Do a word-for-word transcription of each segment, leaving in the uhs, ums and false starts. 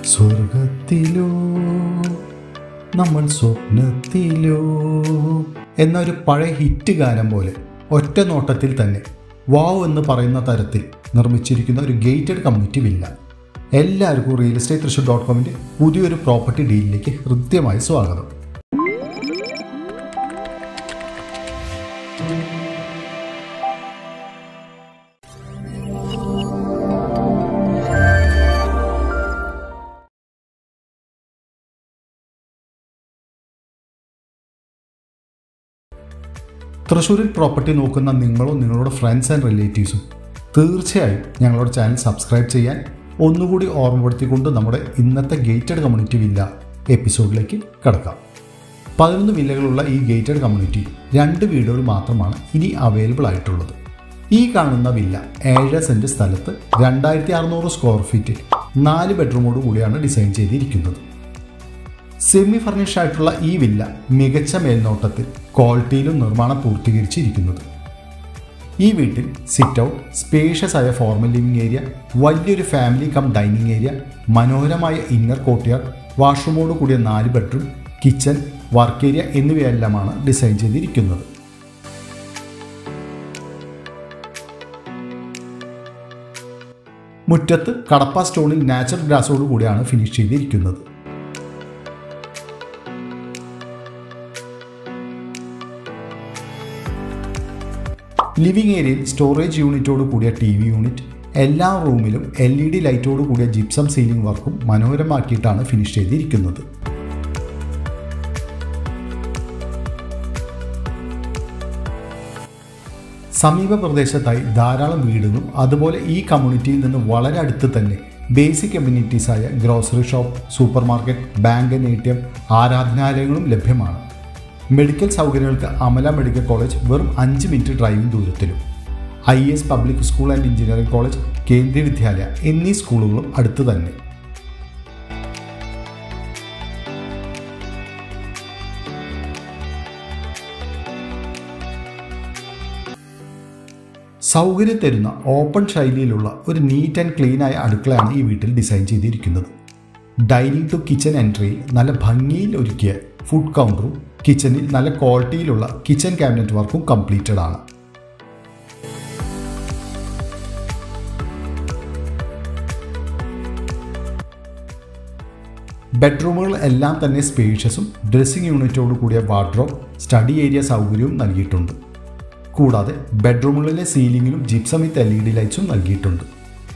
സ്വർഗത്തിലോ നമ്മൾ സ്വപ്നത്തിലോ എന്നൊരു പഴയ ഹിറ്റ് ഗാനം പോലെ ഒറ്റ നോട്ടത്തിൽ തന്നെ വാവ് എന്ന് പറയുന്ന തരത്തിൽ നിർമ്മിച്ചിരിക്കുന്ന ഒരു ഗേറ്റഡ് കമ്മ്യൂണിറ്റി വില്ല. എല്ലാവർക്കും റിയൽ എസ്റ്റേറ്റ് തൃശ്ശൂർ ഡോട്ട് കോമിൻ്റെ പുതിയൊരു പ്രോപ്പർട്ടി ഡീലിലേക്ക് ഹൃദ്യമായി സ്വാഗതം. തൃശ്ശൂരിൽ പ്രോപ്പർട്ടി നോക്കുന്ന നിങ്ങളോ നിങ്ങളുടെ ഫ്രണ്ട്സ് ആൻഡ് റിലേറ്റീവ്സും തീർച്ചയായും ഞങ്ങളുടെ ചാനൽ സബ്സ്ക്രൈബ് ചെയ്യാൻ ഒന്നുകൂടി ഓർമ്മപ്പെടുത്തിക്കൊണ്ട് നമ്മുടെ ഇന്നത്തെ ഗേറ്റഡ് കമ്മ്യൂണിറ്റി വില്ല എപ്പിസോഡിലേക്ക് കടക്കാം. പതിനൊന്ന് വില്ലകളുള്ള ഈ ഗേറ്റഡ് കമ്മ്യൂണിറ്റി രണ്ട് വീടുകൾ മാത്രമാണ് ഇനി അവൈലബിൾ ആയിട്ടുള്ളത്. ഈ കാണുന്ന വില്ല ഏഴ് സെൻറ്റ് സ്ഥലത്ത് രണ്ടായിരത്തി അറുന്നൂറ് സ്ക്വയർ ഫീറ്റിൽ നാല് ബെഡ്റൂമോട് കൂടിയാണ് ഡിസൈൻ ചെയ്തിരിക്കുന്നത്. സെമി ഫർണിഷ്ഡ് ആയിട്ടുള്ള ഈ വില്ല മികച്ച മേൽനോട്ടത്തിൽ ക്വാളിറ്റിയിലും നിർമ്മാണം പൂർത്തീകരിച്ചിരിക്കുന്നത്. ഈ വീട്ടിൽ സിറ്റ് ഔട്ട്, സ്പേഷ്യസ് ആയ ഫോർമൽ ലിവിംഗ് ഏരിയ, വലിയൊരു ഫാമിലി കം ഡൈനിങ് ഏരിയ, മനോഹരമായ ഇന്നർ കോർട്ട്യാർഡ്, വാഷ്റൂമോട് കൂടിയ നാല് ബെഡ്റൂം, കിച്ചൺ, വർക്ക് ഏരിയ എന്നിവയെല്ലാമാണ് ഡിസൈൻ ചെയ്തിരിക്കുന്നത്. മുറ്റത്ത് കടപ്പ സ്റ്റോണിൽ നാച്ചുറൽ ഗ്രാസോട് കൂടിയാണ് ഫിനിഷ് ചെയ്തിരിക്കുന്നത്. ലിവിംഗ് ഏരിയയിൽ സ്റ്റോറേജ് യൂണിറ്റോട് കൂടിയ ടി വി യൂണിറ്റ്, എല്ലാ റൂമിലും എൽ ഇ ഡി ലൈറ്റോട് കൂടിയ ജിപ്സം സീലിംഗ് വർക്കും മനോഹരമാക്കിയിട്ടാണ് ഫിനിഷ് ചെയ്തിരിക്കുന്നത്. സമീപ പ്രദേശത്തായി ധാരാളം വീടുകളും അതുപോലെ ഈ കമ്മ്യൂണിറ്റിയിൽ നിന്ന് വളരെ അടുത്ത് തന്നെ ബേസിക് കമ്മ്യൂണിറ്റീസായ grocery shop, super market, bank, A T M, ആരാധനാലയങ്ങളും ലഭ്യമാണ്. മെഡിക്കൽ സൗകര്യങ്ങൾക്ക് അമല മെഡിക്കൽ കോളേജ് വെറും അഞ്ച് മിനിറ്റ് ഡ്രൈവിംഗ് ദൂരത്തിലും, I S public school and engineering college, Kendriya Vidyalaya എന്നീ സ്കൂളുകളും അടുത്ത് തന്നെ. സൗകര്യം തരുന്ന ഓപ്പൺ ശൈലിയിലുള്ള ഒരു നീറ്റ് ആൻഡ് ക്ലീനായ അടുക്കളയാണ് ഈ വീട്ടിൽ ഡിസൈൻ ചെയ്തിരിക്കുന്നത്. ഡൈനിങ് ടു കിച്ചൺ എൻട്രിയിൽ നല്ല ഭംഗിയിൽ ഒരുക്കിയ ഫുഡ് കൗണ്ടറും കിച്ചണിൽ നല്ല ക്വാളിറ്റിയിലുള്ള കിച്ചൺ ക്യാബിനറ്റ് വർക്കും കംപ്ലീറ്റഡ് ആണ്. ബെഡ്റൂമുകൾ എല്ലാം തന്നെ സ്പേഷ്യസും ഡ്രസ്സിംഗ് യൂണിറ്റോട് കൂടിയ വാർഡ്രോബ്, സ്റ്റഡി ഏരിയ സൗകര്യവും നൽകിയിട്ടുണ്ട്. കൂടാതെ ബെഡ്റൂമുകളിലെ സീലിംഗിലും gypsum with L E D ലൈറ്റ്സും നൽകിയിട്ടുണ്ട്.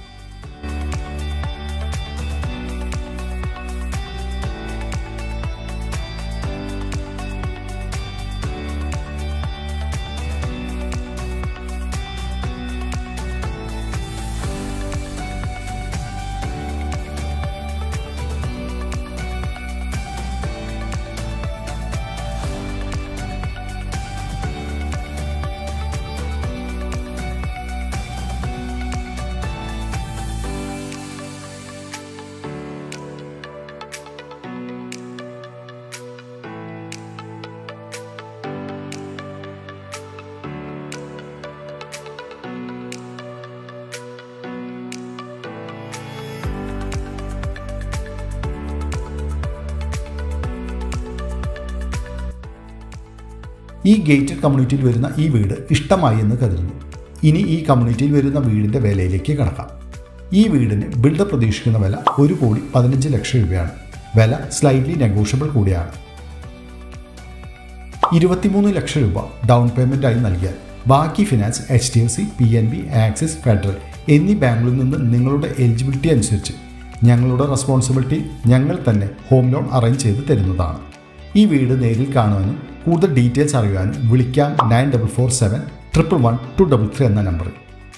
ഈ ഗേറ്റഡ് കമ്മ്യൂണിറ്റിയിൽ വരുന്ന ഈ വീട് ഇഷ്ടമായി എന്ന് കരുതുന്നു. ഇനി ഈ കമ്മ്യൂണിറ്റിയിൽ വരുന്ന വീടിൻ്റെ വിലയിലേക്ക് കടക്കാം. ഈ വീടിന് ബിൽഡർ പ്രതീക്ഷിക്കുന്ന വില ഒരു കോടി പതിനഞ്ച് ലക്ഷം രൂപയാണ്. വില സ്ലൈറ്റ്ലി നെഗോഷ്യബിൾ കൂടിയാണ്. ഇരുപത്തിമൂന്ന് ലക്ഷം രൂപ ഡൗൺ പേയ്മെൻറ്റായി നൽകിയാൽ ബാക്കി finance H D F C, P N B, Axis, Federal എന്നീ ബാങ്കുകളിൽ നിന്ന് നിങ്ങളുടെ എലിജിബിലിറ്റി അനുസരിച്ച് ഞങ്ങളുടെ റെസ്പോൺസിബിലിറ്റി ഞങ്ങൾ തന്നെ ഹോം ലോൺ അറേഞ്ച് ചെയ്ത് തരുന്നതാണ്. ഈ വീട് നേരിൽ കാണുവാനും കൂടുതൽ ഡീറ്റെയിൽസ് അറിയാനും വിളിക്കാം nine double four seven triple one two double three എന്ന നമ്പറിൽ.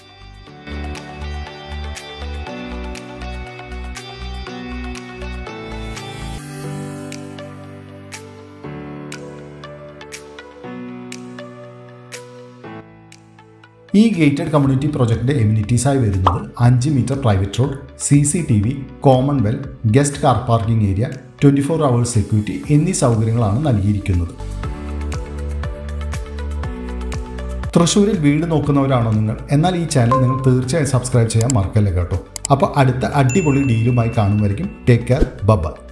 ഈ ഗേറ്റഡ് കമ്മ്യൂണിറ്റി പ്രോജക്റ്റിൻ്റെ എമ്യൂണിറ്റീസായി വരുന്നത് അഞ്ച് meter private road, C C T V, common well, guest car parking area, twenty four hours security എന്നീ സൗകര്യങ്ങളാണ് നൽകിയിരിക്കുന്നത്. തൃശ്ശൂരിൽ വീട് നോക്കുന്നവരാണോ നിങ്ങൾ? എന്നാൽ ഈ ചാനൽ നിങ്ങൾ തീർച്ചയായും സബ്സ്ക്രൈബ് ചെയ്യാൻ മറക്കല്ലേ കേട്ടോ. അപ്പോൾ അടുത്ത അടിപൊളി ഡീലുമായി കാണുമായിരിക്കും. Take care. ബൈ.